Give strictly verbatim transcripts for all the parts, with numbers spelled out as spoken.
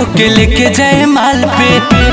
के लेके जाए माल पे,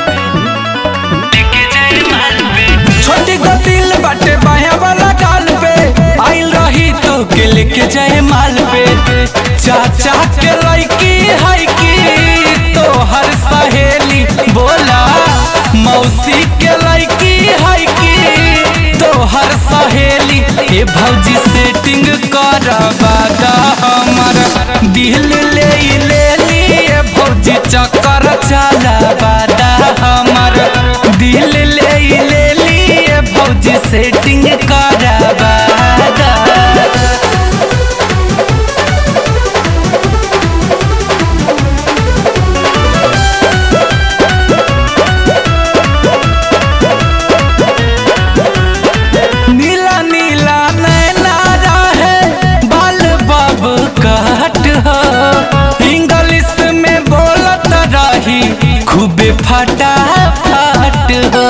लेके जाए माल पे। छोटी को दिल बाटे बाया वाला गाल पे, आइल रही तो के लेके जाए माल पे। चाचा के लड़की है की तो हर सहेली बोला, मौसी के लड़की है की तो हर सहेली। ए भौजी सेटिंग करवा दा हमर दिल ले ले लिए, भौजी चक्कर चलावा दा हमर दिल ले ले लिए, भौजी सेटिंग करवा दा। नीला नीला नैना रहे बाल बाब काट हो, इंग्लिश में बोलत रही खूबे फटा फट हो।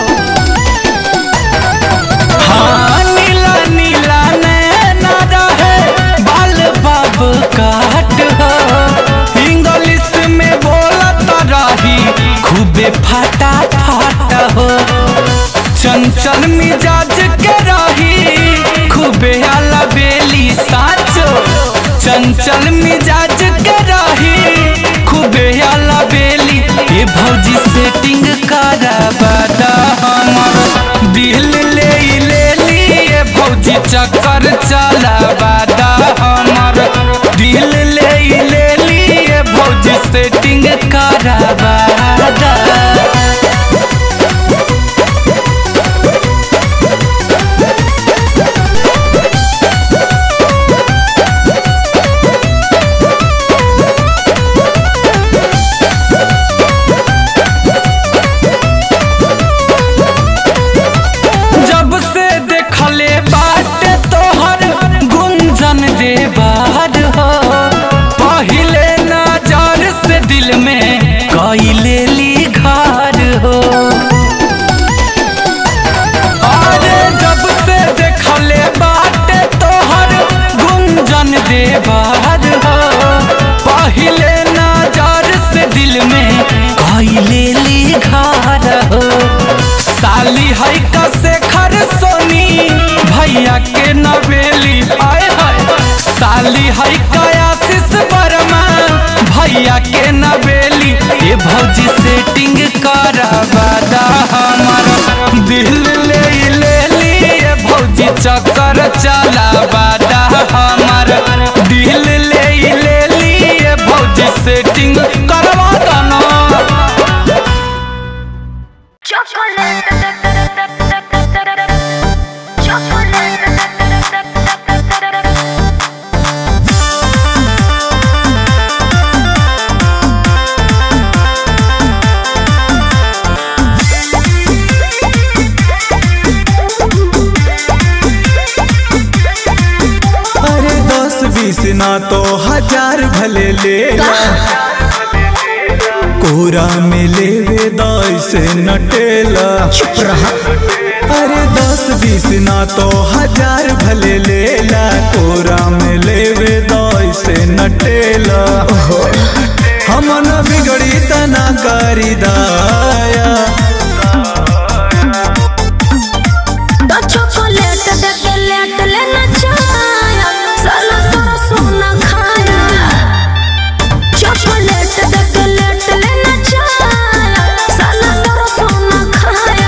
हाँ नीला नीला नैना रहे बाल बाब काट हो, इंग्लिश में बोलत रही खूबे फटा फट हो। चंचल मिजाज के रही खूबे आला बेली साचो, चंचल मिजाज के रही खूबे आला बेली। ये भौजी सेटिंग करवा दा हमर दिल ले ले लिए, भौजी चक्कर चलावा दा हमर दिल ले ले लिए, भौजी सेटिंग करवा दा। बाहर हो पहले नजर से दिल में कई ले ली घर हो, अरे जब से देखले बाटे तोहर गुंजन दे बाहर हो, पहले नजर से दिल में कई ले ली घर हो। साली है कसे खर सोनी भैया के नवेली, आए साली है कयासिस वर्मा भैया के नवेली। ये भौजी सेटिंग करवा दा हमर दिल ले ले लिए, भौजी चक्कर चलावा दा हमर दिल ले ले लिए, भौजी सेटिंग करवा दा ना। ना तो हजार भले लेला, कोरा में लेवे दस से नटेला। चुप रहा। अरे दस बीस ना तो हजार भले लेला, कोरा में लेवे दस से नटेला। हम न बिगड़ी तना करी दाया, चॉकलेट दे के लेट लेना चाया, साला तोरा सोना खाया। चॉकलेट दे के लेट लेना चाया, साला तोरा सोना खाया।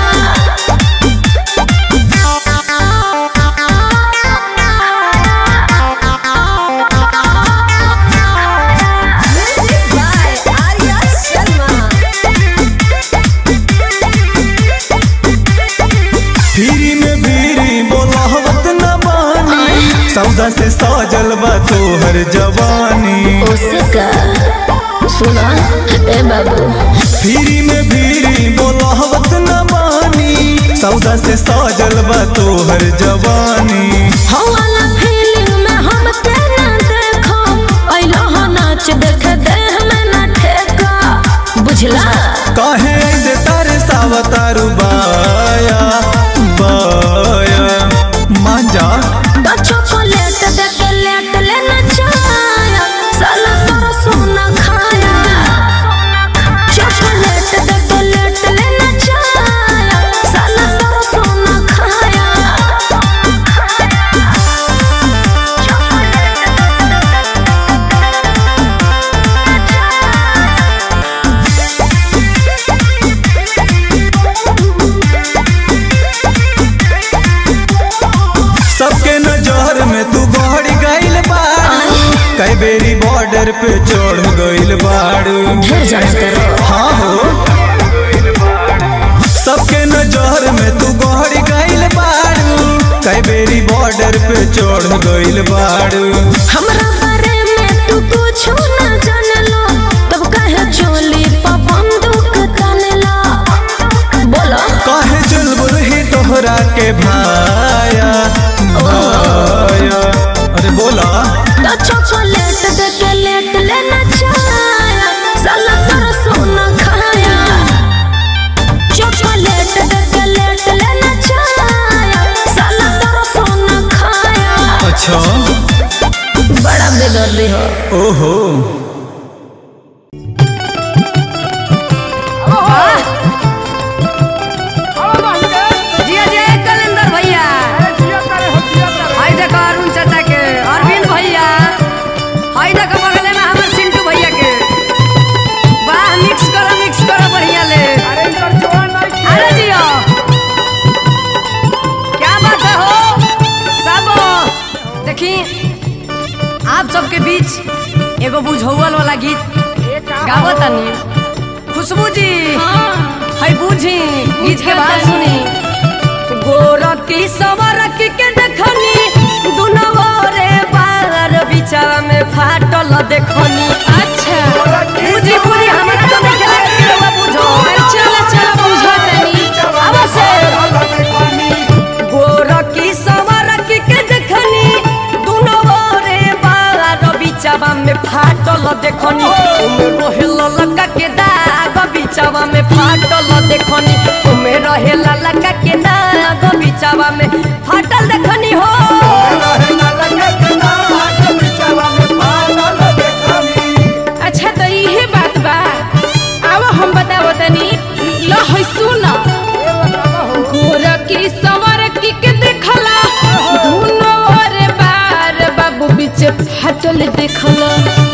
फिरी में भीरी बोलावत न बानी, सौदा से सजल बा तोहर जवानी। ओसे का सुना ए बाबू, फिरी में भीरी बोलावत न बानी, सौदा से सजल बा तोहर जवानी। हवाला फीलिंग में हम तेना देखो, ऐला हो नाच देख दे हमें ना ठेका, बुझला। काहे ऐसे तारे सावतारू बाया बाया मांजा। चॉकलेट दे के लेट लेना चाया, साला तोरा सोना खाया। बॉर्डर पे चढ़ गइल बाड़ू। ढेर जाना करो। हाँ हो सबके नजर में तू गहरी गइल बाड़ू। कई बेरी बॉर्डर पे चढ़ गइल बाड़ू। हमरा बारे में तू कुछ ना जानलो तब काहे चोली पर बंदूक तानेला। बोलो काहे चुलबुल ही तोहरा के भाया भाया। अरे बोला तो चॉकलेट दे के लेट लेना चाया साला तोरा सोना खाया। चॉकलेट दे के लेट लेना चाया साला तोरा सोना खाया। अच्छा बड़ा बेदर्दी हो। ओहो जिया जिया कलेंदर भैया हाय देखो अरुण चाचा के अरविंद भैया हाय देखो बगले में हमारे सिंटू भैया के। वाह मिक्स करो मिक्स करो बढ़िया ले। अरे जिया क्या बात है हो सब। देखी आप सबके बीच एगो बुझौल वाला गीत गावो तनी। खुशबू जी हाय बूझी गीत के बात सुनी। गोरकी सवरकी के देखनी दुनवा रे बार बिचारा में फाटल देखनी। अच्छा बूझी बूझी हमरा तो नहीं खेला के रवा बुझो। चला चला बुझो तनी अब से। गोरकी सवरकी के देखनी दुनवा रे बार बिचारा में फाटल देखनी। उमे रोहेल लगा के दाग बिचावा में फाटल देखनी। उमे रोहेल लगा के दाग बिचावा में फाटल देखनी हो। अच्छा तो इहे बात बा। अब हम बताओ तनी लो है सुना। गोरकी सवरकी के देखला दुनो रे बार बाबू बीच फाटल देखला।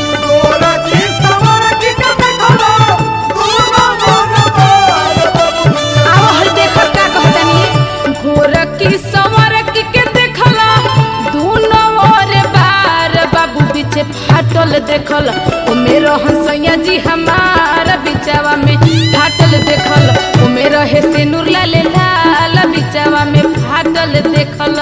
गोरकी सवरकी के देखला दुनो रे बार बाबू बीच फाटल देखल। ओ मेरो हंसैया जी हमार बिचावा में फाटल देखल। ओ मेरो हे से नूर लाल लाल बिचावा में फाटल देखल।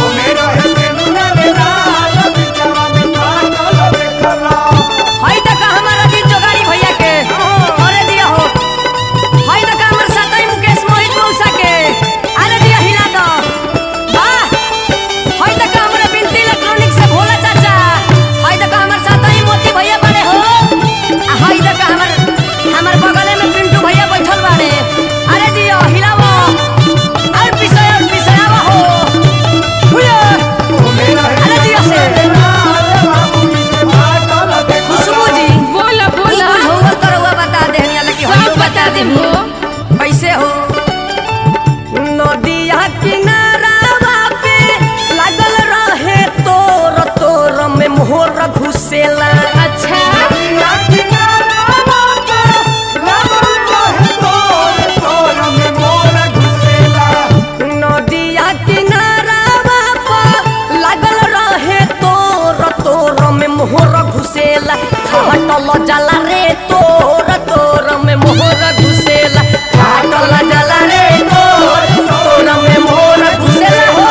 हाय तक हमारा जी जोगाड़ी भैया के अरे दिया हो। हाय तक हमर साथी मुकेश मोहित मौसा के अरे दिया हिला दो। वाह हाय तक हमरा बिनती इलेक्ट्रॉनिक से भोला चाचा। हाय तक हमर साथी मोती भैया बड़े हो। हाय तक हमर हमर बगले में पिंटू भैया बैठल बाड़े। अरे दिया हिलावो और पिसया पिसयावा हो। हुया अरे दिया से खुशबू जी बोला बोला बुझौल करवा बता देहनिया लगी सब बता दे हो। कैसे हो। नदिया किनारावा पे लागल रहे तोर तोर में मोहर घुसेला। अच्छा नदिया किनारावा पे लागल रहे तोर तोर में मोहर घुसेला। फाटल जाला रे तोर तोर में मोहर घुसेला। फाटल जाला रे तोर तोर में मोहर घुसेला हो।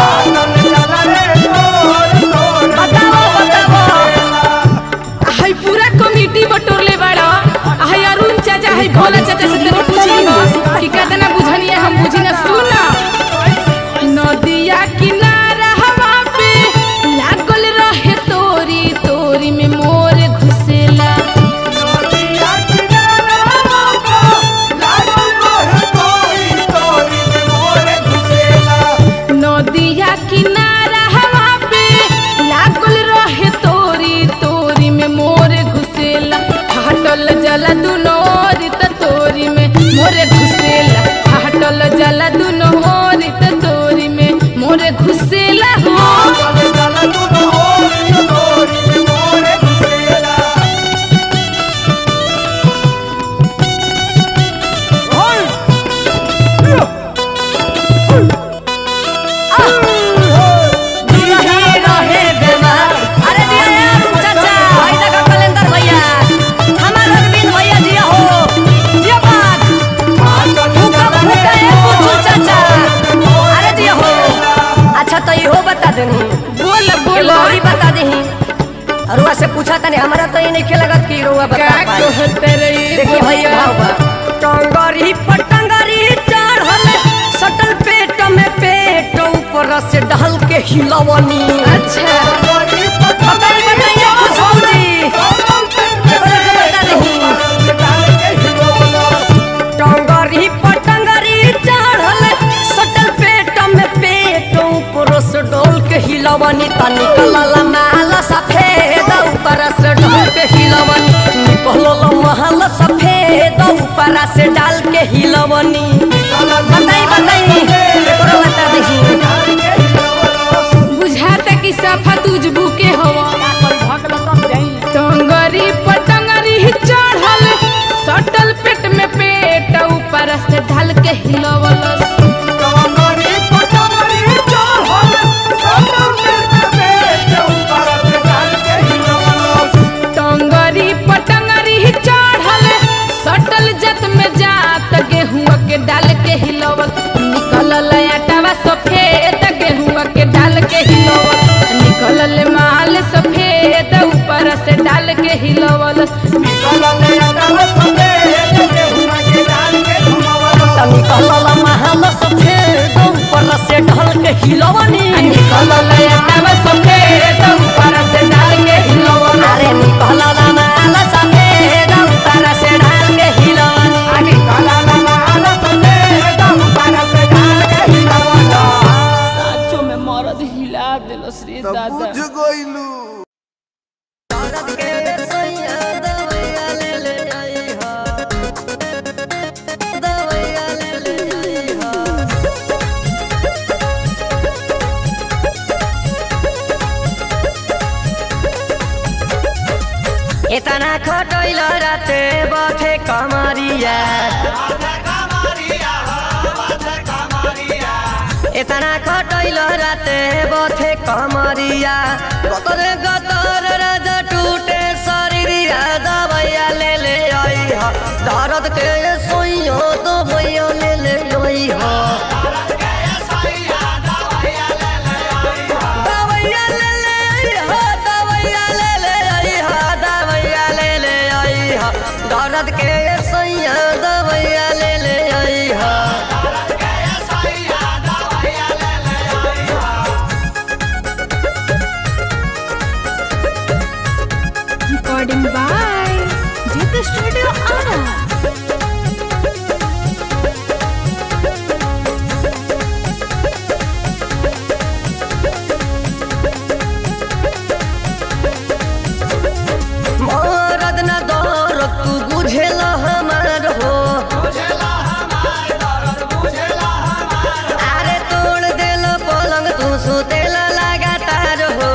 बताओ बताओ हाय पूरा कमिटी बटोरले बाड़ा। हाय अरुण चाचा हाय भोला चाचा से तेरे पूछली हो कि कितना बुझनी है हम बुझी ना। सुना नदिया किनारा हवा पे लागल रहे तोरी तोरी में मोर घुसेला। नदिया किनारा हवा पे लागल रहे तोरी तोरी में मोर घुसेला। फाटल जला दुनो ओरी त तोरी में मोरे घुसेला। फाटल जला दुनो ओरी त तोरी में मोरे घुसेला हो। रहे रहे बेमार। अरे दिया यार चाचा हाय तक कलेंदर पूछा तनी हमरा तो ये नहीं खेलगत की रोवा बता का कहते रही देखिए भैया भाव बा टंगरी पटंगरी चढ़ल सटल पेट में पेट ऊपर से ढल के हिलवनी अच्छा बताइए बताइए खुशबू जी टंगरी पटंगरी चढ़ल सटल पेट में पेट ऊपर से ढल के हिलवनी तनी कलल माल सफेद ऊपर से ढल के हिलवनी निकलल महल सफेद ऊपर से डाल के हिलवनी बताई बताई एकरो बता दही बुझाता कि सफा तुझबू के हवा टंगरी पटंगरी चढ़ल सटल पेट में पेट ऊपर से ढल के हिलवलस टंगरी पटंगरी चढ़ल सटल जत में जात गेहुआ के डाल के हिलवल निकलल आटावा सफेद गेहुआ के डाल के हिलवल निकलल माल सफेद ऊपर से डाल के हिलवल तनी कहल महल सफेद ऊपर से ढल के हिलवनी निकलल आटावा सफेद ऊपर से डाल के हिलवल अरे निकलल महल सफेद ऊपर से ढल के हिलवनी साचो में मरद हिला देलस रे दादा इतना खटैल राते बथे कमरिया इतना खटैल राते बथे कमरिया गतर गतर राजा टूटे शरीरिया दबैया ले ले आई हा दर्द के सोइयो तो भैया ले ले आई हा दर्द के सैया दवैया ले ले आई हा recording by Jeet studio Arrah मरद न दर तू बुझेल हमार हो अरे तोड़ देल पलंग तू सुतेल लगातार हो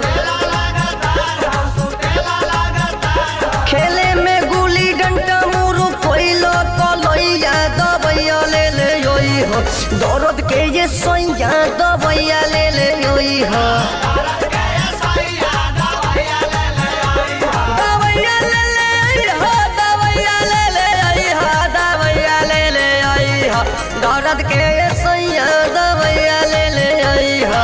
खेले में गुली डंडा मुरु कोइलो कलैया दबैया ले ले योई हो दर्द के ये सैया दबैया ले ले योई हो दर्द के सैया दवैया ले ले आई हा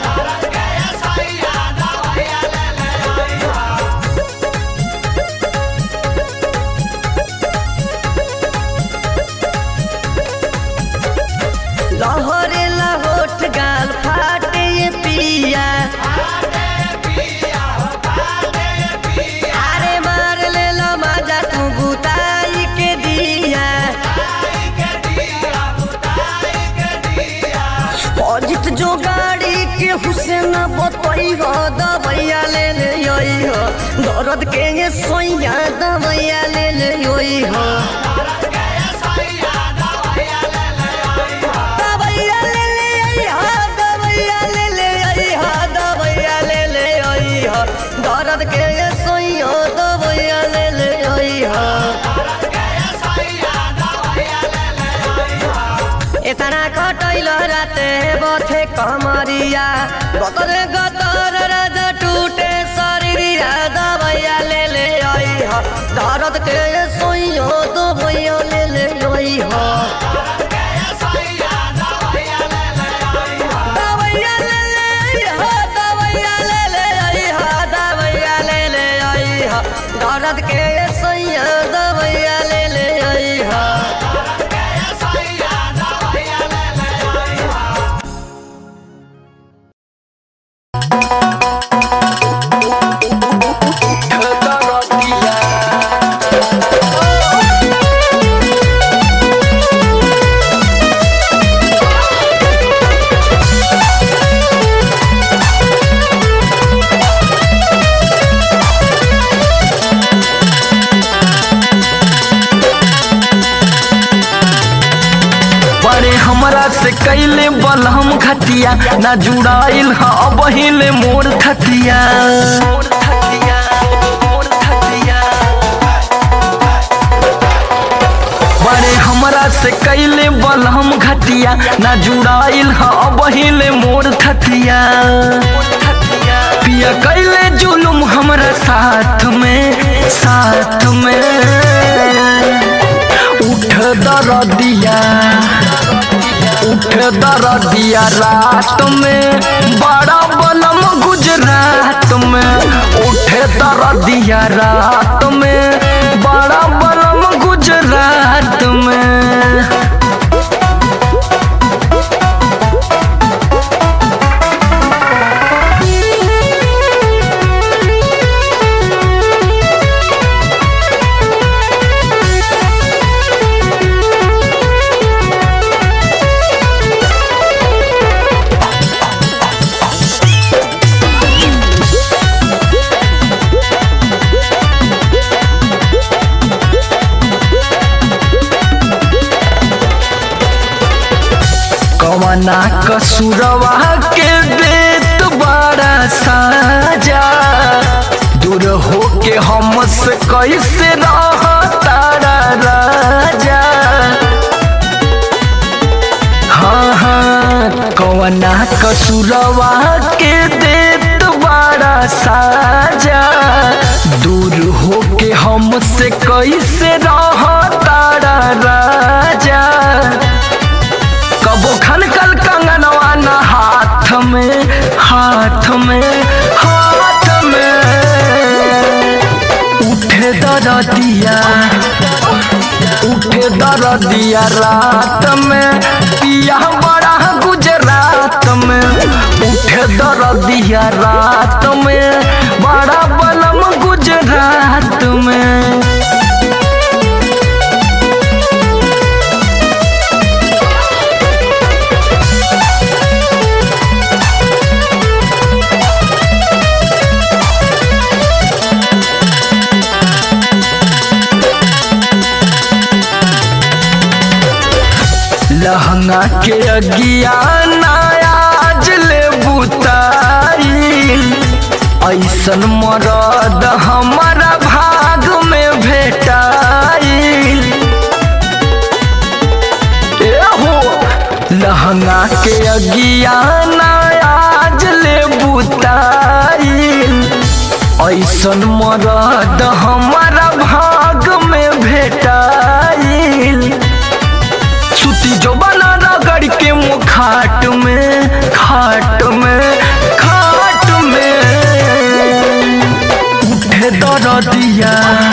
लहरे लहोट गाल फाटे पिया अरे मार ले लो मजा तू बुताई के दिया अजित जो गाड़ी के हुसैन बतई हो दवैया ले ले आई हो दर्द के ये सैया दवैया ले ले आई हो दवैया ले ले आई हो दवैया ले ले आई हो दवैया ले ले आई हो दर्द के ये सैया दवैया ले ले आई हो इतना कटैल राते बथे कमरिया गतर गतर राजा टूटे शरीरिया दवैया ले ले आई हा दर्द के सोइयो तो भैया ले ले आई हा दवैया ले ले आई हा दवैया ले ले आई हा दवैया ले ले आई हमरा से कैले बलहम घटिया ना जुड़ाइल ह बहिले मोर थतिया बड़े हमरा से कैले बलहम घटिया ना जुड़ाइल ह बहिले मोर थतिया पिया कैले जुलुम हमरा साथ में साथ में उठ दरदिया उठ दरदिया रात में बड़ा बलम गुजरात में उठ दरदिया रात में बड़ा बलम गुजरात में कवना कसुरवा के देत बड़ा साजा दूर हो के हमसे कैसे रह तारा राजा हाँ हाँ कवना कसुरवा के देत बड़ा साजा दूर हो के हमसे कैसे रह तारा राजा कबो खनकल कंगनवा न हाथ में हाथ में हाथ में उठे दरदिया उठे दरदिया रात में पिया बड़ा गुजरात में उठे दरदिया रात में बड़ा बलम गुजरात में लहंगा के अगिया नायाज ले बुताई ऐसन मरद हमारा भाग में भेटाई हो लहंगा के अगिया नायाज ले बुताई ऐसन मरद हमारा भाग में भेटाई सुती जो बना रगड़ के मुँह खाट में खाट में खाट में उठे दरदिया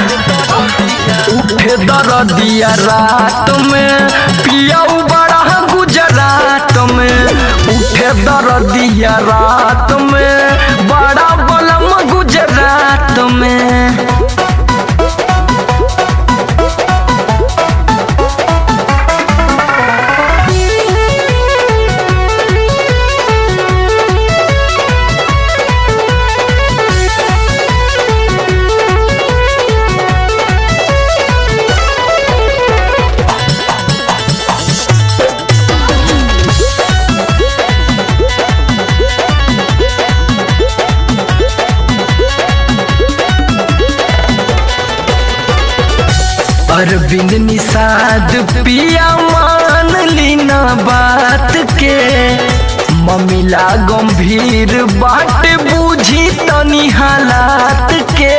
उठे दरदिया रात में पिया बड़ा गुजरात में उठे दरदिया रात में बड़ा बलम गुजरात में अरविंद निषाद पिया मान लीना बात के ममिला गंभीर बाट बूझी तनी हालात के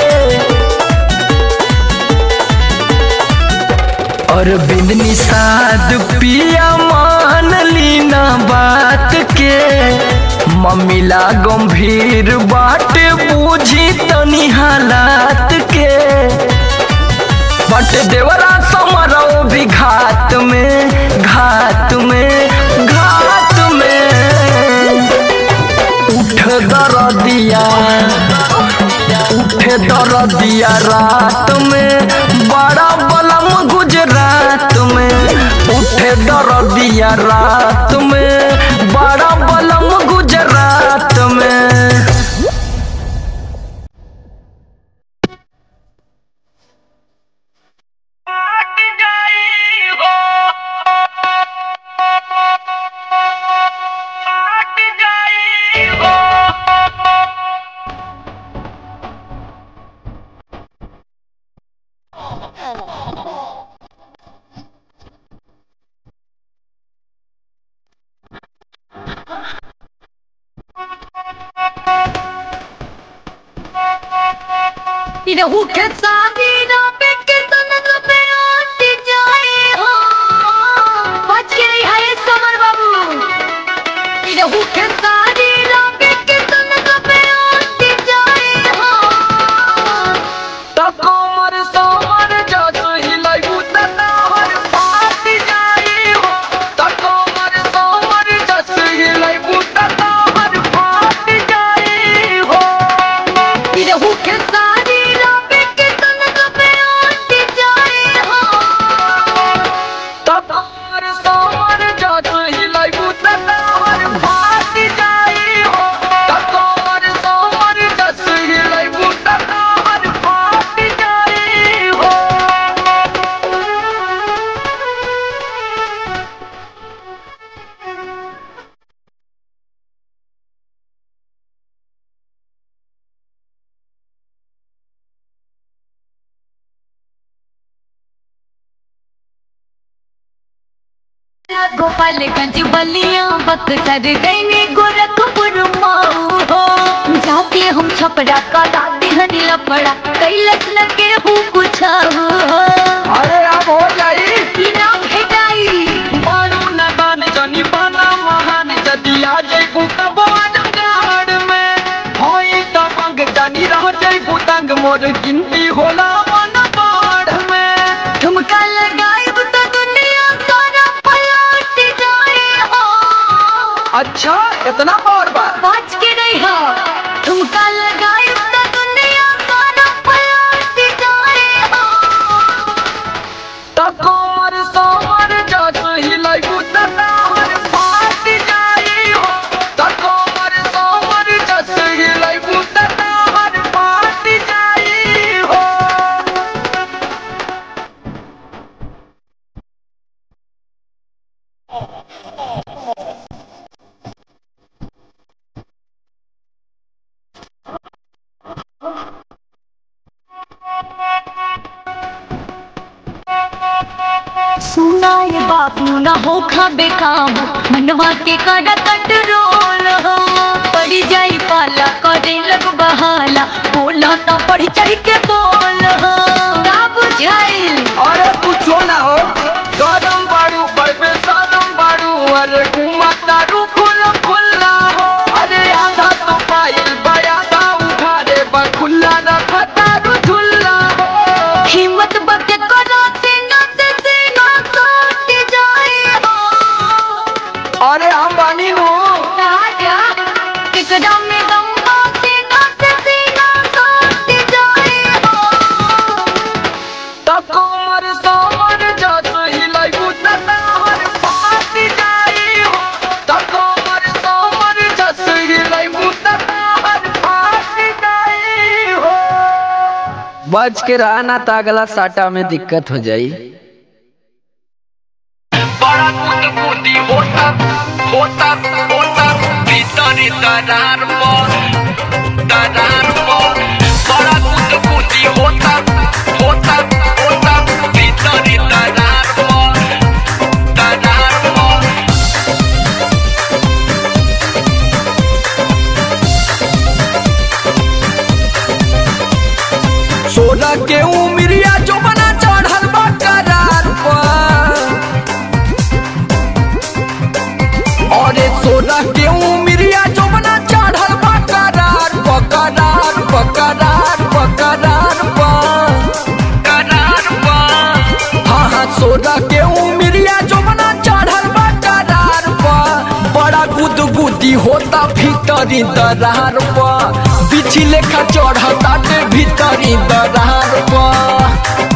अरविंद निषाद पिया मान लीना बात के ममिला गंभीर बाट बूझी तनी हालात के बट देवरा समरो भी घाट में घाट में घाट में उठ दरदिया उठ दरदिया रात में बड़ा बलम गुजरात में उठ दरदिया रात में बड़ा बलम गुजरात में जाई हो रहू के शादी ना पे के तनक पे आट जाए हो बच के रही है समर बाबू रहू के शादी ना पे के तनक पे आट जाए हो तकोमर सोमर जादू हिलाई बुतना हर फाट जाए हो तकोमर सोमर जादू हिलाई बुतना हर फाट जाए हो रहू के शादी ना पे के तनक पे आट जाए हो तकोमर सोमर जादू हिलाई बुतना हर फाट जाए हो तकोमर सोमर जादू हिलाई बुतना हर फाट जाए हो गोपालगंज बलिया बक्सर गईने गोरखपुर माऊ हो जाके हम छपरा का रात हनी लपड़ा कैलस लगे हूँ कुछ हो अरे अब हो जाई की नाम भेटाई बारू न बान जनी बाना महान जदी आ जाई बुकबान गाड़ में होई त पंग जनी रह जाई बुतंग मोर गिनती होला मन बाढ़ में ठुमका लगाए तो दुनिया सारा पलट जाए हो अच्छा इतना और बार बच के रही हो ठुमका लगाए तो दुनिया सारा पलट जाए हो तकोमर सोमर जादू हिलाई बुतना हर फाट जाई हो तकोमर सोमर जादू हिलाई बुतना हर फाट जाई हो सुनाए बाबू न हो खा बेकाम मनवा के कर कंट्रोल हो पड़ी जाई पाला करे लग बहाला बोला ना पड़ी चढ़ के बोल हो का बुझाइल अरे कुछो ना हो गरम बाड़ू बड़े सादम बाड़ू अरे घुमाता रू खुला खुला हो अरे आधा तो पाइल बया दा उठारे बा खुला रखता रू झुल्ला हो हिम्मत बके करा सीना से सीना टूट जाए हो अरे हम बानी नु राजा टिकड़ा में दम हो सीना से सीना टूट जाए हो तकोमर सोमर जादू हिलाई बुतना हर फाट जाई हो तकोमर सोमर जादू हिलाई बुतना हर फाट जाई हो बच के रहना तो अगला साटा में दिक्कत हो जाई बड़ा कूद कूदी होता होता होता भीतरी दरार पर दरार पर बड़ा कूद कूदी होता होता होता भीतरी दरार पर दरार पर सोना के उमरिया जो बना चढ़ल बा करार पर अरे सोना के उमरिया जो बना चढ़ल बा करार पर करार पर करार पर करार पर करार पर हाँ हाँ सोना के उमरिया जो बना चढ़ल बा करार पर बड़ा गुदगुदी होता भीतरी दरार पर बिछी लेखा चढ़ता भीतरी दरार पर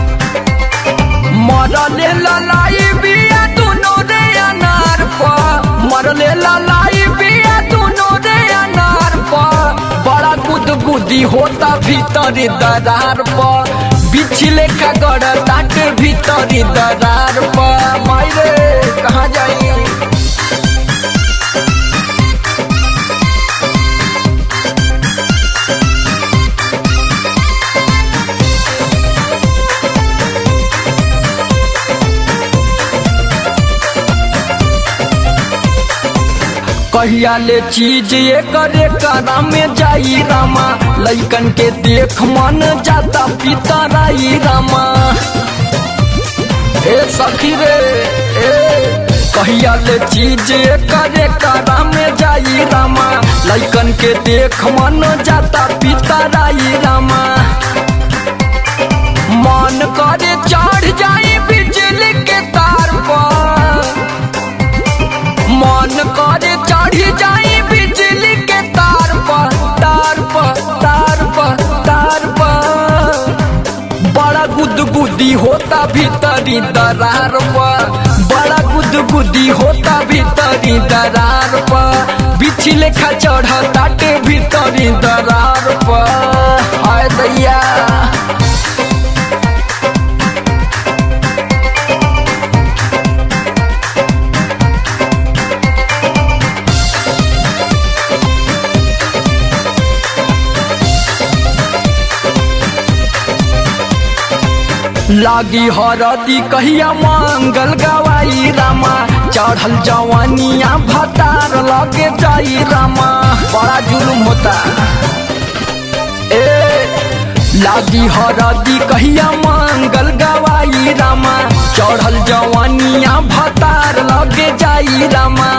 मरले ललाई बिया दुनो रे अनार पर मरले ललाई बिया दुनो रे अनार पर बड़ा गुदगुदी होता भीतरी दरार पर बिछी लेखा गड़ता भीतरी दरार पर मायरे कहाँ जाई कहिया ले चीज ये करे करा में जाई रामा, लइकन के देख मन जाता पिता राई रामा। ए सखी रे ए कहिया ले चीज ये करे करा में जाई रामा, लइकन के देख मन जाता पिता राई रामा। मन करे चढ़ जाई बिजली के तार पर, मन करे चढ़ी जाई बिजली के तार पर, तार पर तार पर तार पर। बड़ा गुदगुदी होता भीतरी दरार पर, बड़ा गुदगुदी होता भीतरी दरार पर। बिछी लेखा चढ़ता के भीतरी दरार पर। हाय दैया लागी हरदी कहिया मंगल गवाई रामा, चढ़ल जवानिया भतार लगे जाई रामा। बड़ा जुलुम होता ए लागी हरदी कहिया मंगल गवाई रामा, चढ़ल जवानिया भतार लगे जाई रामा।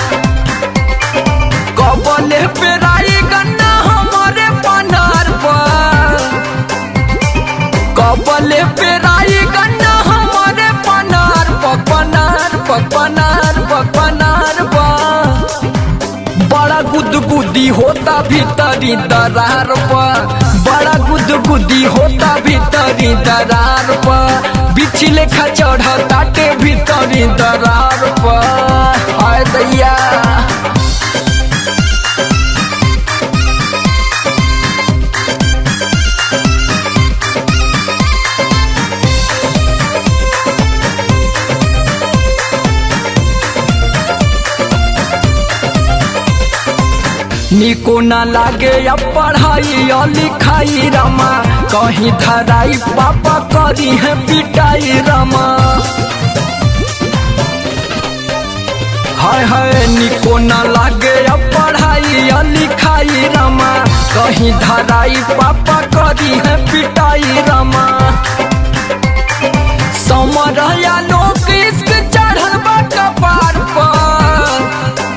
कबले पेराई गन्ना हमारे पनार पर, कबले पेराई गन्ना हमारे पनार पर, पनार पर पनार पर पनार पर। बड़ा गुदगुदी होता भीतरी दरार पर, बड़ा गुदगुदी होता भीतरी दरार पर। बिछी लेखा चढ़ता के भीतरी दरार पर। हाय दैया निको ना लागे या पढ़ाई या लिखाई रामा, कहीं धराई पापा करी है पिटाई रामा। हाय हाय निको ना लागे या पढ़ाई या लिखाई रामा, कहीं धराई पापा करी है पिटाई रामा। समरया लोग इश्क चढ़ल बा कपार पर,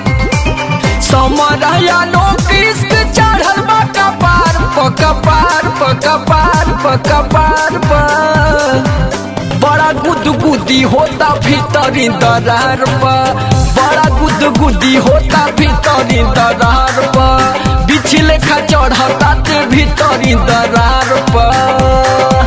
समरया लोग इश्क चढ़ल बा कपार पर, कपार पर कपार पर कपार पर। बड़ा गुदगुदी होता भीतरी दरार पर, बड़ा गुदगुदी होता भीतरी दरार पर। बिछी लेखा चढ़ता ते भीतरी दरार पर।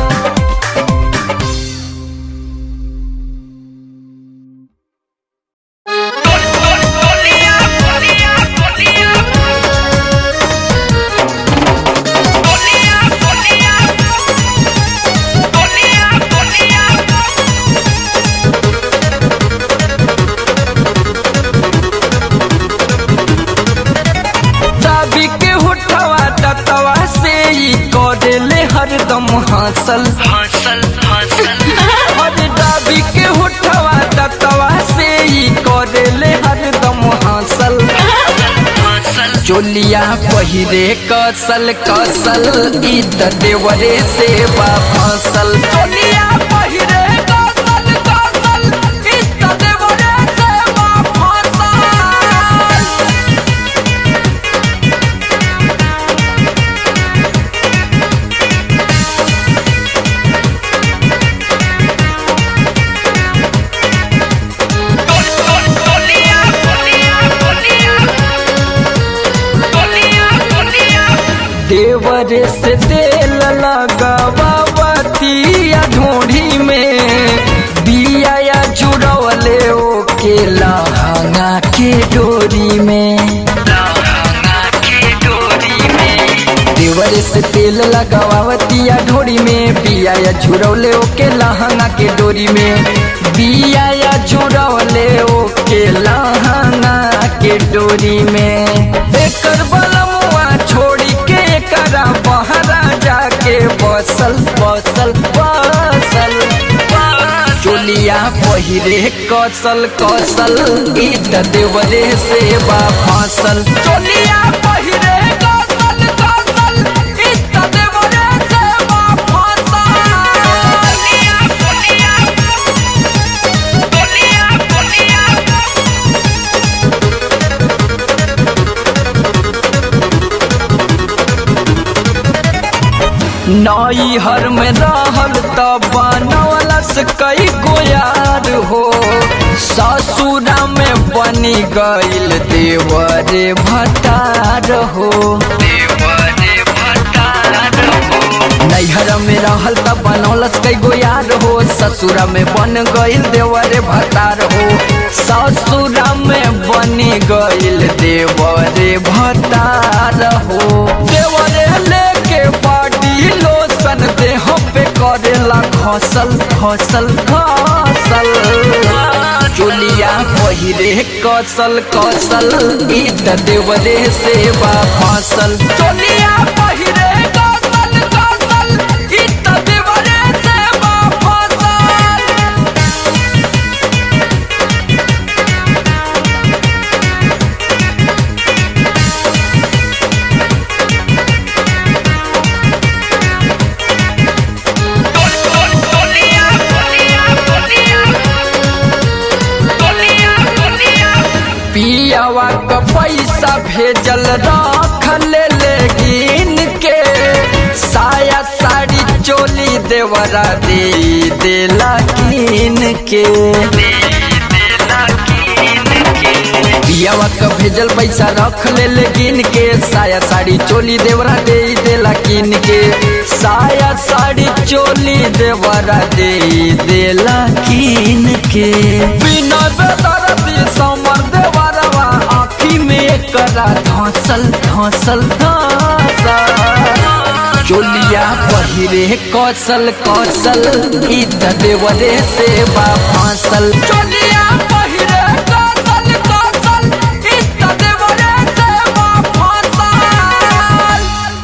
हरदम हासल हासल हासल हर दाबी के उठवा दतवा से ही करेले हरदम हासल हासल। चोलिया पहिरे कसल कसल इत देवरे से बा फासल, चोलिया पहिरे कसल कसल इत देवरे से बा फासल। देवरे से तेल लगावतिया ढोढ़ी में, बिया या जुड़वले ओके लहंगा के डोरी में, लहंगा के डोरी में। देवरे से तेल लगावतिया ढोढ़ी में, बिया या जुड़वले ओके लहंगा के डोरी में, बिया या जुड़वले ओके लहंगा के डोरी में। एकर बलमुआ छोड़ी के करा बहरा जाके बसल बसल बसल, चोलिया पहिरे कौशल कौशल इत देवरे से बा फसल चोलिया पहिरे कौशल कौशल इत देवरे से बा फसल चोलिया चोलिया चोलिया चोलिया नई हर में रहल तब बनवलस कई गो यार हो ससुरा में बनी गइल देवरे भतार हो देवरे भतार हो नैहर में रहल तब बनवलस कई गो यार हो ससुरा में बन गइल देवरे भतार हो ससुरा में बनी गइल देवरे भतार हो देवरे लेके लोसन देह पे करेला खसल खसल खसल चोलिया पहिरे कौशल कौशल इत देवरे से बा फसल चोलिया पहिरे कौशल कौशल इत देवरे से बा फसल पियावा का पैसा भेजल रख ले लेगिन के साया साड़ी चोली देवरा दे देला कीन के पियावा का भेजल पैसा रख ले लेगिन के साया साड़ी चोली देवरा दे देला कीन के साया साड़ी चोली देवरा दे देला कीन के बिना बेदर्दी समर देवरवा आँखी में करा धसल धसल धसल चोलिया पहिरे कौशल कौशल इत देवरे से बा फसल चोलिया पहिरे कौशल कौशल इत देवरे से बा फसल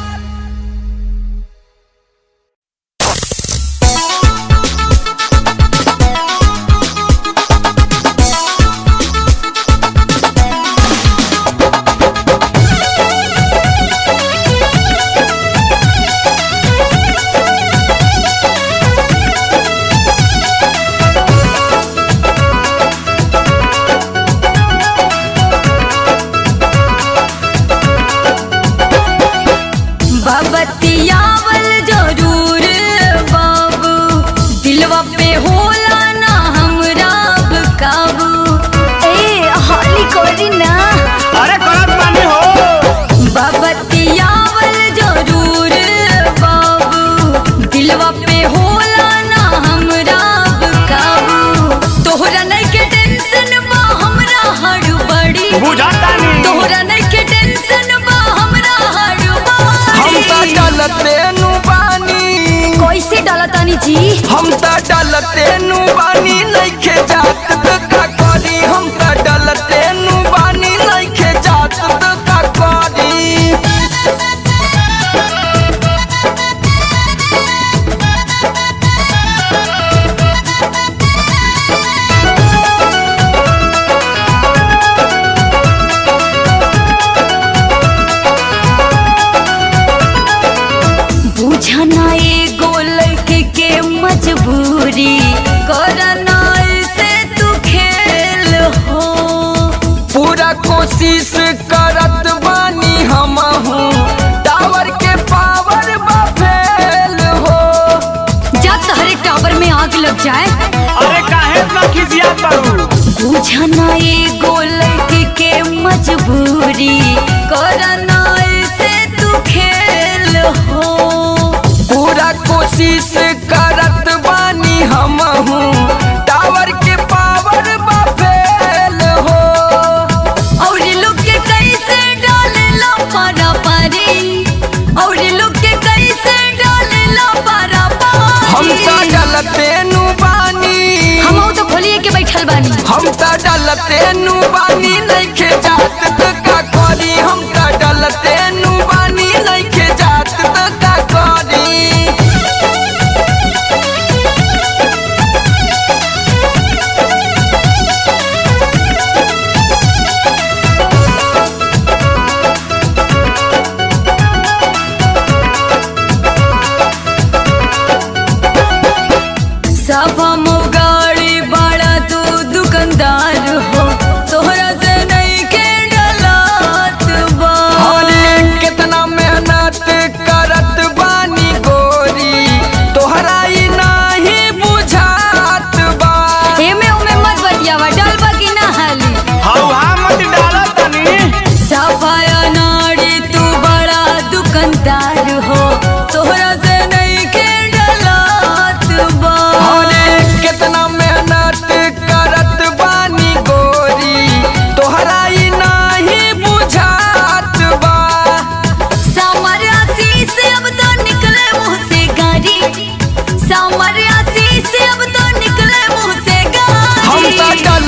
बतियावल जरूर बाबू दिलवा पे होला ना हमरा काबू ए हाली कोरी ना अरे करत बानी हो बतियावल जरूर बाबू दिलवा पे होला ना हमरा काबू तोहरा नहीं के टेंशन बा हमरा हड़बड़ी बुझाता नहीं तोहरा नहीं के टेंशन बा हमरा हम हड़बड़ी ता डलते नु बानी कैसे डालतानी जी हम ता डलते नु बानी नइखे जात त का करी हम ता डलते नु बानी नइखे जात त का करी बुझना एगो लड़के के मजबूरी करना से तू खेल हो पूरा कोशिश करत बानी हमहू टावर के पावर बा फेल हो जा तहरे टावर में आग लग जाए अरे काहे इतना खिसिया बाबू बुझना एगो लड़के के मजबूरी करना से तू खेल हो पूरा कोशिश करत बानी हमहू टावर के पावर बा फेल हो और लोग के कैसे डालेला पारा पारी और लोग के कैसे डालेला पारा पारी हम ता डलते नु बानी हम तो खोलिए के बैठल बानी हम ता डलते नु बानी नइखे जात त का करी हम ता डलते नु बानी नइखे जात त का करी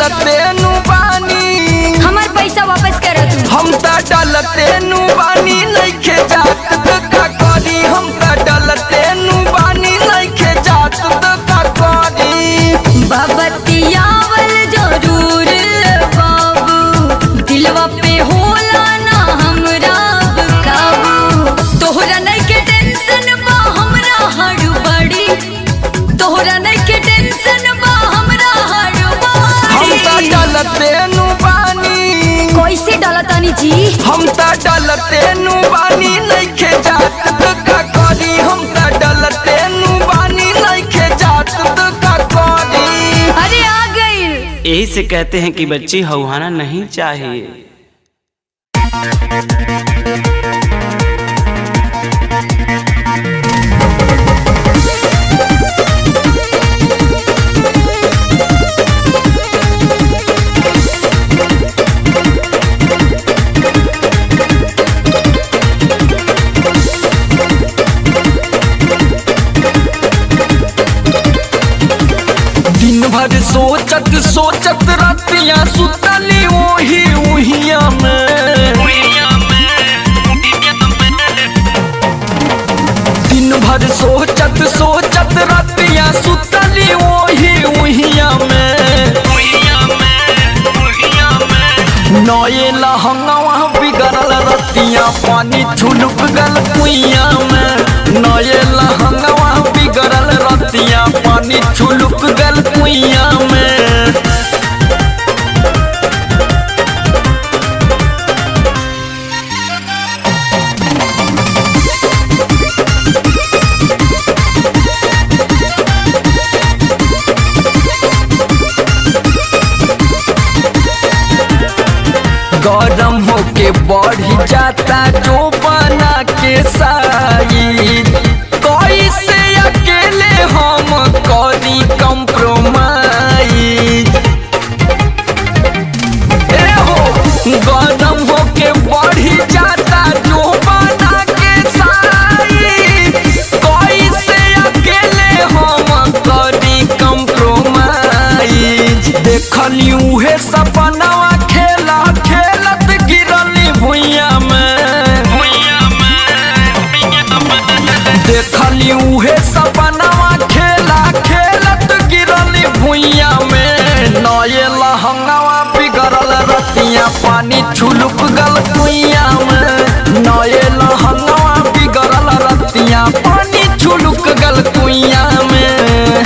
डलते नु बानी हमार पैसा वापस कर तू। हम ता डलते नु बानी नइखे जात त का करी हम ता डलते नु बानी नइखे जात त का करी बबतियावल जरूर बाबू दिलवा पे होला ना हमरा काबू तोहरा नहीं के टेंशन बा हमरा हड़बड़ी तोहरा नहीं के टेंशन बा हमरा हड़बड़ी हम ता डलते नु बानी कैसे डलतानी जी हम ता डलते नु बानी नइखे जात त का करी हम ता डलते नु बानी नइखे जात त का करी अरे आ गई। यही से कहते हैं कि बच्ची हौहाना नहीं चाहिए। दिन भर सोचत सोचत रातियां सुतली ओही उहिया में दिन भर सोचत सोचत रातियां सुतली ओही उहिया में नए लहंगवा बिगड़ल रतियां पानी छुलुक गल कुइया में नए लहंगवा बिगड़ल रतियां पानी छुलुक गल कुइया में गरम होके बढ़ी जाता जो बना के साई कैसे अकेले हम करी कंप्रोमाइज ए हो गरम होके बढ़ी जाता जो बना के साई कैसे अकेले हम करी कंप्रोमाइज देखली उहे सपनावा खेला खेलत गिरली भुइया में देखली उहे सपनावा खेला खेलत गिरली भुइया में नए लहंगवा बिगड़ल रतियां पानी छुलुक गल कुइया में नए लहंगवा बिगड़ल रतियां पानी छुलुक गल कुइया में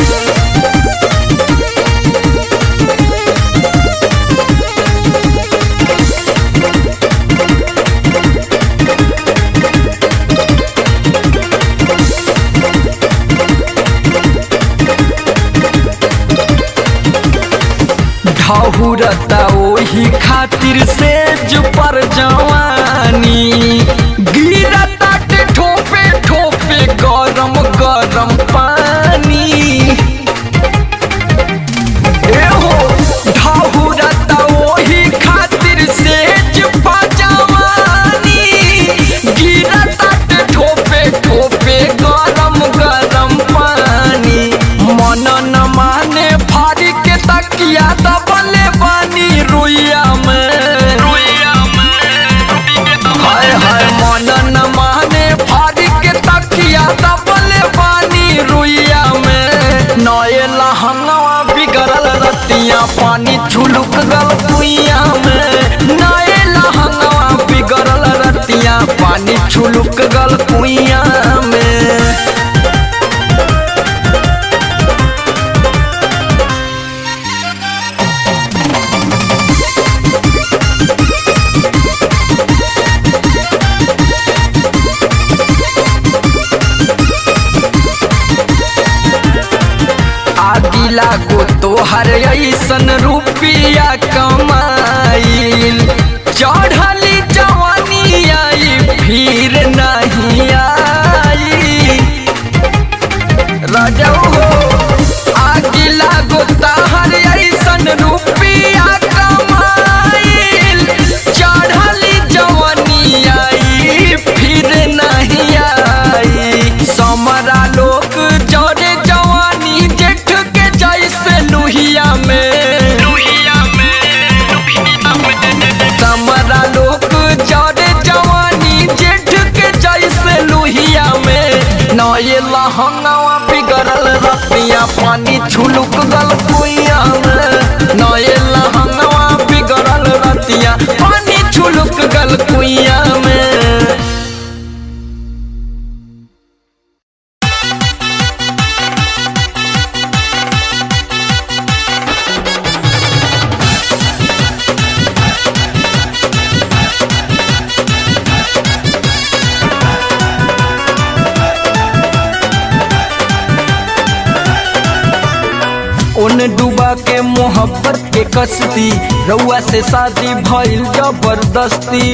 ढहुरता ओही खातिर से जो पर जवानी गिरता के ठोपे ठोपे गरम गरम पानी ए हो ढहुरता ओही खातिर से जो पर जवानी गिरता के ठोपे ठोपे गरम गरम पानी मन न माने फाड़ी के तकिया दबले बानी रुइया में हाय हाय मन न माने फाड़ी के तकिया दबले बानी रुइया में नए लहंगवा बिगड़ल रतियां पानी छुलुक गल कुइया में नए लहंगवा बिगड़ल रतियां पानी छुलुक गल कुइया में आदिला को तोहर ऐसन रुपिया कमाइल चढ़ली जवानी आई फिर नहीं आई राजा हो आदिला को तोहर ऐसन रुपिया कमाइल चढ़ली जवानी आई फिर नहीं आई समरा लोग जरे जवानी जेठ के जैसे लुहिया में लुहिया लहंगावा बिगड़ल रतिया पानी छुलुक गल कुइया में नए लहंगावा बिगड़ल रतिया पानी छुलुक गल कुइया में। ओने डूबा के मोहब्बत के कश्ती रउआ से शादी भइल जबरदस्ती।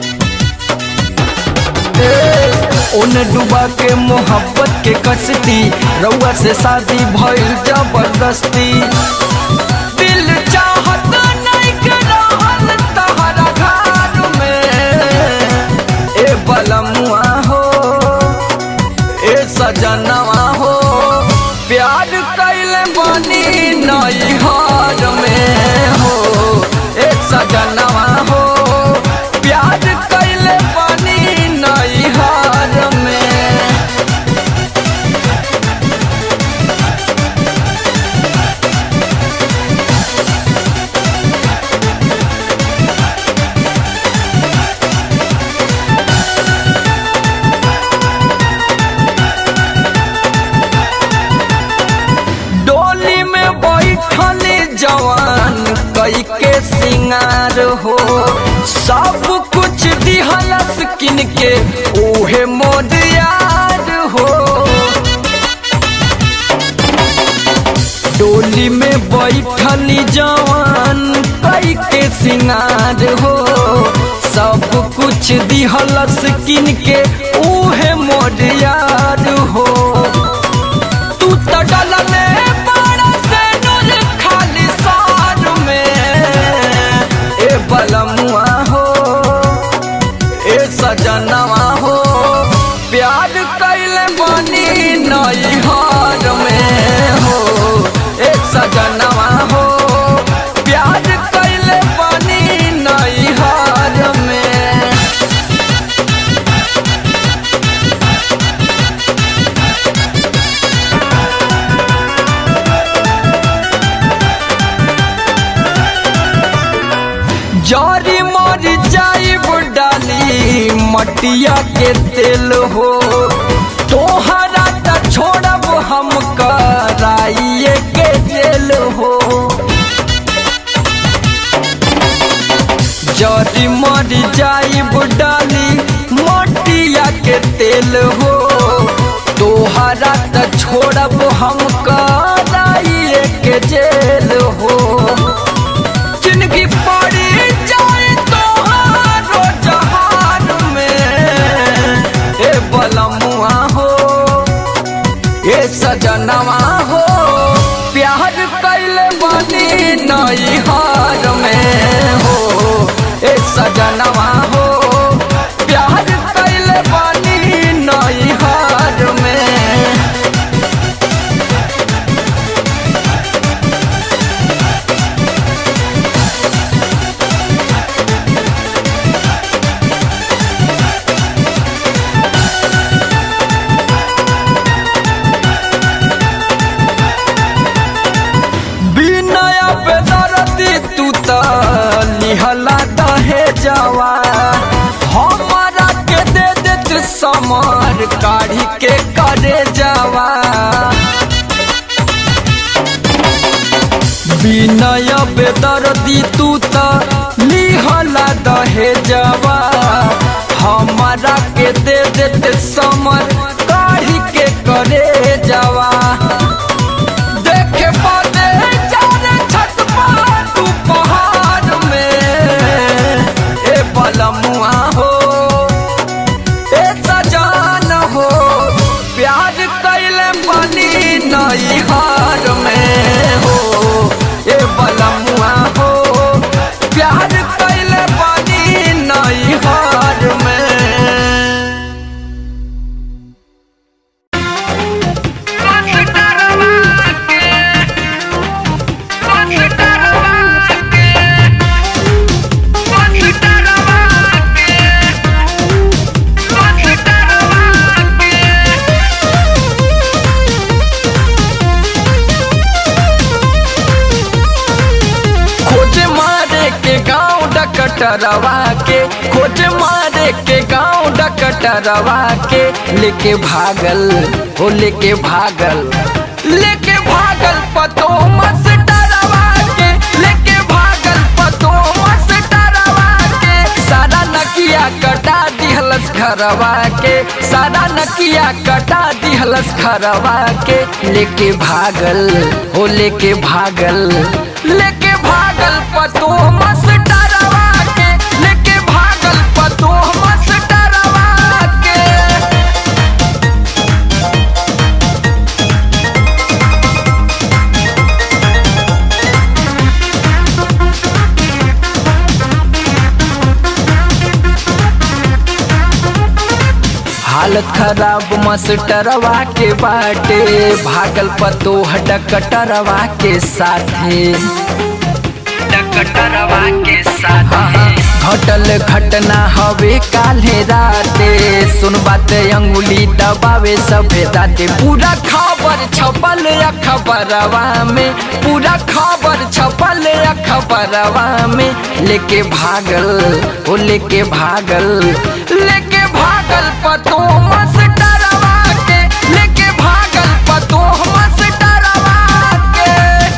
ओने डूबा के मोहब्बत के कश्ती रउआ से शादी भइल जबरदस्ती। दिल चाहत नहीं के रहल तहरा घर में ए बलमुआ हो ए सजनवा हो प्यार कैले बनी नई हार में हो ए सजनवा हो प्यार कैले बनी नई हार में। डोली में बैठल जवान कई के सिंगार हो सब कुछ दिहलस किन के ओहे मोद यार हो। डोली में बैठल जवान कई के सिंगार हो सब कुछ दिहलस किन के ओहे मोद यार हो। तू तो डलले बड़ा से नूर खाली सार में ए बलमुआ हो ए सजनवा हो प्यार कैले बनी नई हार में हो ए सजनवा हो प्यार कैले बनी नई हार में। जारी मर जाई डाली मटिया के तेल हो तोहरा त छोड़ब हम कराइए के जेल हो। जारी मर जाई डाली मटिया के तेल हो तोहरा त छोड़ब हम कराइए के जेल हो। जिंदगी पड़ी जाए तोहारो जहान में ए बलमुआ हो ए सजनवा हो प्यार कैले बनी नई हार में हो ए सजनवा हो प्यार कैले बनी नई हार में। निहला दहे जवा हमारा के दे देत समर काढ़ी के करे जवा। बिनय बेदर्दी तू त निहला दहे जवा हमारा के दे देत समर काढ़ी के करे जवा। देखे पाते जाने छत पर तू पहाड़ में ए बलमुआ हो ए सजान हो प्यार कैले बनी नई हार में हो ए बलमुआ हो प्यार कैले बनी नई हार में। Let's go! डॉक्टरवा के, खोज मारे के गाँव डॉक्टरवा के, लेके भागल हो लेके भागल लेके भागल पतो मास्टरवा के, लेके भागल पतो मास्टरवा के, सारा नकिया कटा दिहलस घरवा के, सारा नकिया कटा दिहलस घरवा के, लेके भागल हो लेके भागल लेके भागल पतो मास्टरवा के, लेके भागल पतो मास्टरवा के। हालत खराब मास्टरवा के बाटे, भागल पतो डॉक्टरवा के साथे, डॉक्टरवा के साथे। घटल घटना हवे काल्हे राते, सुन बात अंगुली दबावे सभे दाते, पूरा खबर छपल अखबारवा में, पूरा खबर छपल अखबारवा में, लेके भागल ओ लेके भागल लेके भागल पतो मास्टरवा के, लेके भागल पतो मास्टरवा के।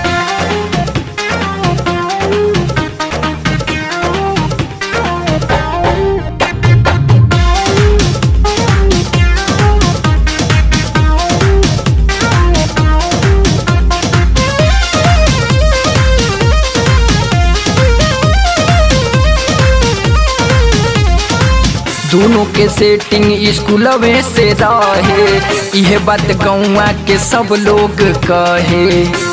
दोनों के सेटिंग स्कूलवे से रहे, यह बात गौवा के सब लोग कहे,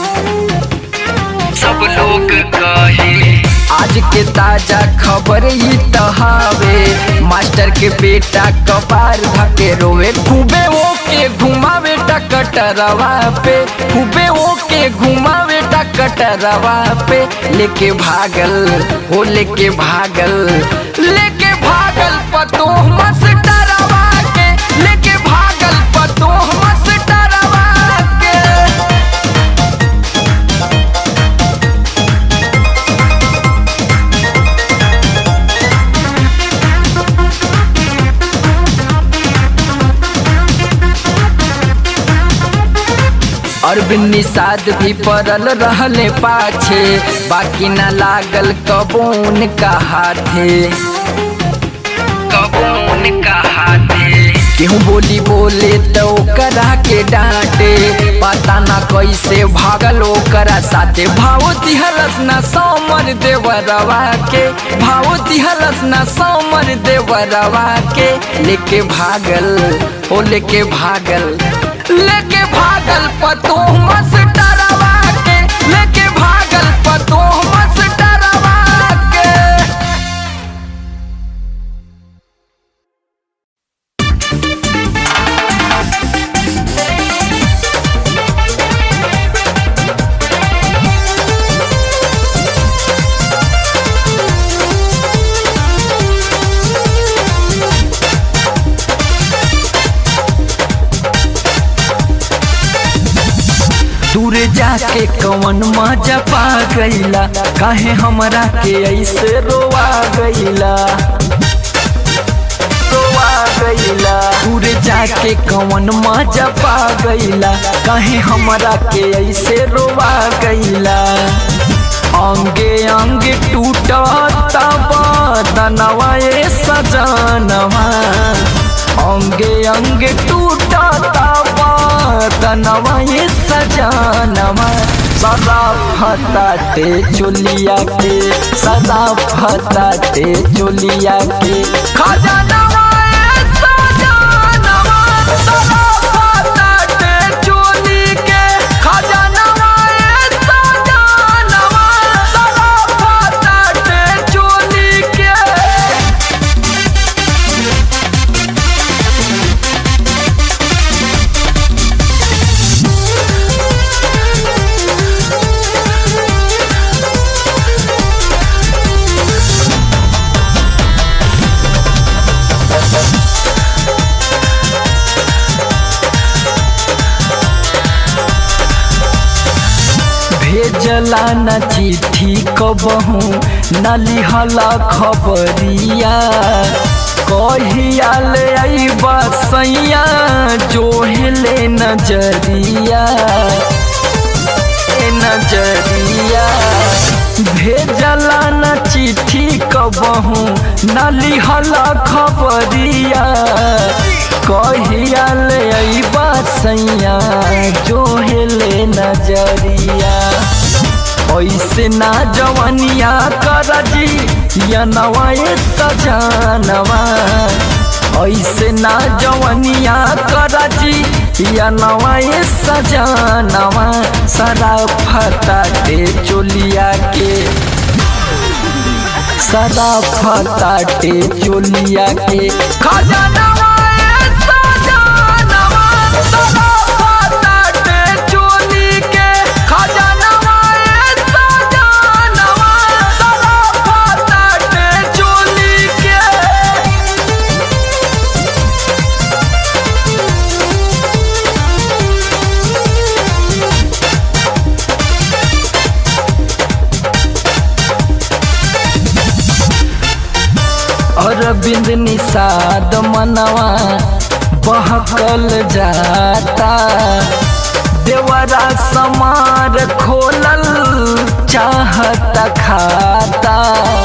सब लोग कहे। आज के ताजा खबर ही तहावे, मास्टर के बेटा कपार धके रोवे, खूबे वो के घुमावे डॉक्टरवा पे, खूबे वो के घुमावे डॉक्टरवा पे, लेके भागल हो लेके भागल लेके भागल पतो मास्टरवा के, लेके भागल पतो मास्टरवा के। अरविंद निषाद भी पड़ल रहले पाछे, बाकी न लागल कबून का हाथे, कबून का हाथे। केहू बोली बोले तो करा के डांटे, पता ना कैसे भागल ओकरा साथे, भाव दिहलस ना समर देवरवा के, भाव दिहलस ना समर देवरवा के, लेके भागल ओ लेके भागल लेके भागल पतो मास्टरवा के, लेके भागल पतो मास्टरवा के। दूर जाके कवन मजा पा गईला, काहे हमरा के ऐसे रोवा गईला, रोवा गईला। दूर जाके कवन मजा पा गईला, काहे हमरा के ऐसे रोवा गईला। अंगे अंगे टूटा बदनवा ये सजनवा, अंगे अंगे टूटा बदनवा ये सजनवा, सदा फताते चोलिया के, सदा फताते चोलिया के, खजानवा ये सजनवा, सदा फताते चोली के, खजानवा ये सजनवा, सदा फताते चोली के। भेजला न चिट्ठी कबहू न लिहला खबरिया कहिया ले अइबा सैया जोहले नजरिया नजरिया भेजला न चिट्ठी कबहू न लिहला खबरिया कहिया ले अइबा सैया जोहले नजरिया ऐसे ना जवनिया करजी या नवाए सजनवा ऐसे ना जवनिया करजी या नवाए सजनवा सरा फटाटे चोलिया के सदा फटाटे चोलिया के खजानवा अरविंद निषाद मनवा बहकल जाता देवरा समार खोलल चाहता खाता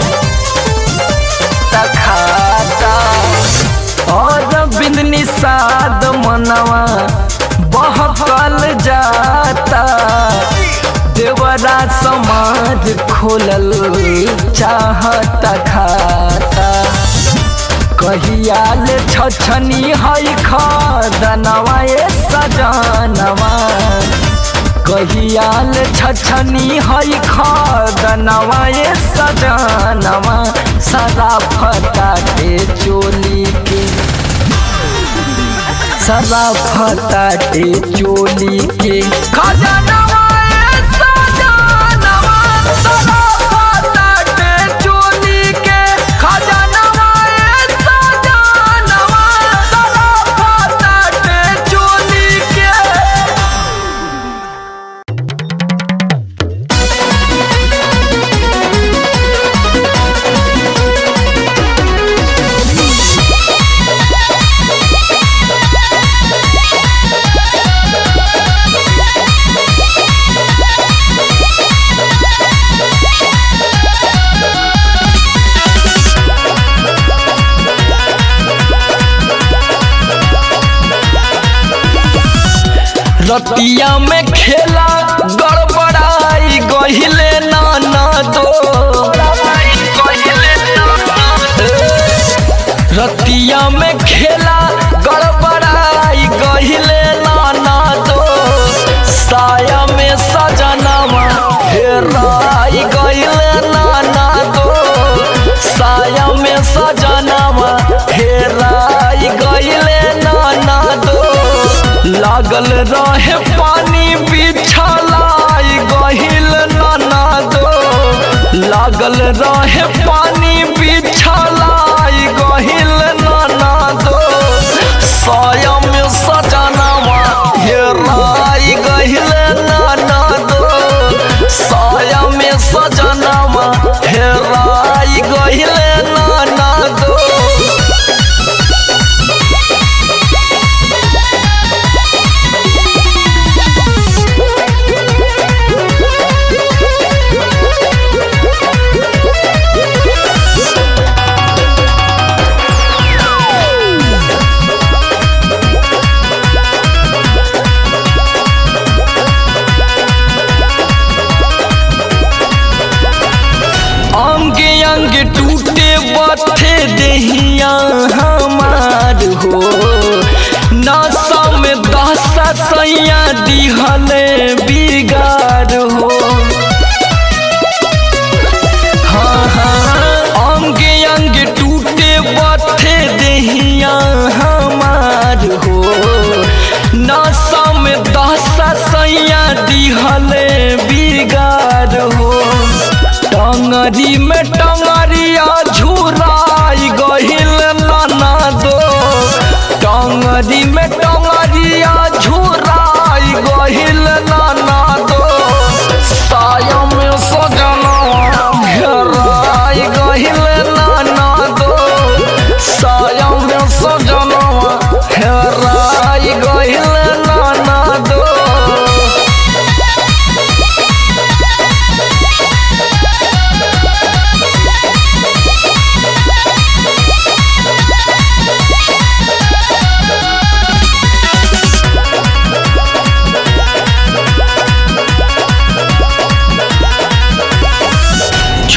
खाता अरविंद निषाद मनवा बहकल जाता देवरा समाज खोलल चाहता खाता कहिया ले छछनी हई खदनवा ए सजनवा कहिया ले छछनी हई खदनवा ए सजनवा सदा फटाटे चोली के सदा फटाटे चोली के खजानवा रतिया में खेला गड़बड़ाई गहिले नाना दो रतिया में खेला गड़बड़ाई गहिले नाना दो साया में सजनवा हेराई गहिले नाना दो साया में सजनवा हेराई गहिले नाना दो लागल रहे पानी बिछलाई गहिल नाना दो लागल रहे पानी बिछलाई गहिल नाना दो साया में सजनवा हेराई गहिल नाना दो साया में सजनवा हेराई गहिल नाना दो बथे देहिया हमार हो नशा में दशा सैया दिहले बिगाड़ हो हाँ हाँ अंगे अंगे टूटे बथे देहिया हमार हो नशा में दशा सैया दिहले बिगाड़ हो टंगरी में टंगरिया झुराई गहिल नाना दो टंगरी में टंगरिया झुराई गहिल नाना दो साया में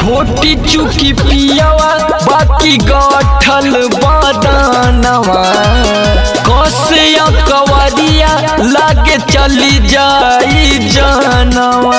छोटी चुकी पियावा बाकी गठल बदानवा कसिया कवरिया लागे चली जाई जानवा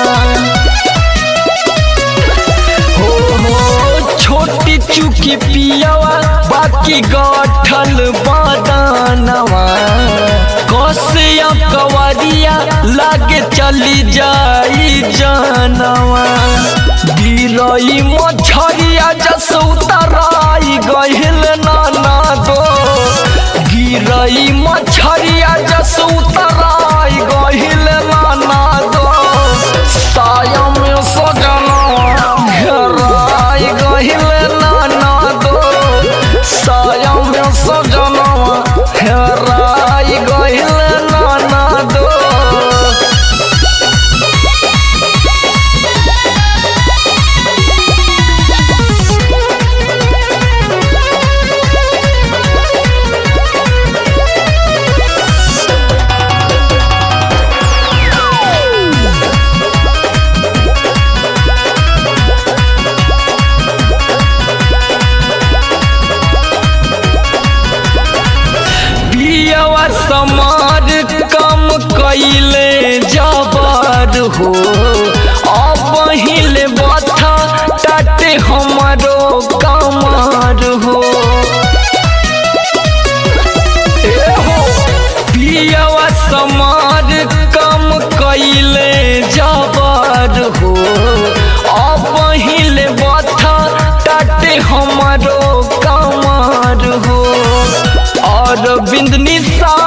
हो हो छोटी चुकी पियावा बाकी गठल बदानवा कसिया कवरिया लागे चली जाई जानवा गिरई मछरिया जस उतराई गहिल नाना दो गिरई मछरिया जस उतराई गहिल नाना दो साया में सजना घेराई गहिल नाना दो साया में सजना घेराई गहिल नाना दो समार कम कैले जबर हो अब हिले बथा टाटे हमारो कमर हो ए हो पियावा समार कम कैले जबर हो अब हिले बथा टाटे हमारो कमर हो और बिंदनी सा